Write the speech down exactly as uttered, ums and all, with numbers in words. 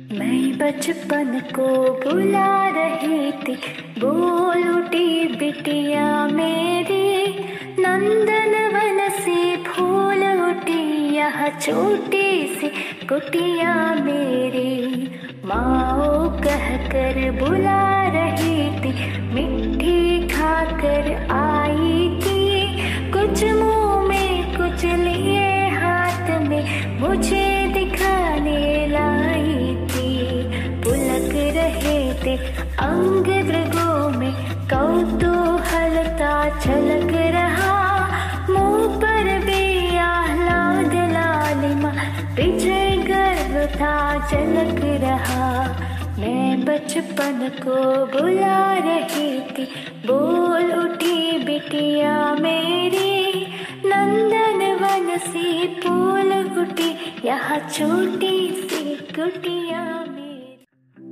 मैं बचपन को बुला रही थी, बोल उठी बिटिया मेरी। नंदन वन से फूल उठी यह छोटी सी कुटिया मेरी। माओ कह कर बुला रही थी, मिट्टी खाकर आई थी। कुछ मुंह में कुछ लिए हाथ में मुझे दिखाने लाई थी। पुलक रहे थे अंग मृगों में कौतूहलता छलक रहा। मुंह पर भी आह्लाद लालिमा विजय गर्व था झलक रहा। मैं बचपन को बुला रही थी, बोल उठी बिटिया मेरी। नंदन वन सी फूल उठी यह छोटी सी कुटिया।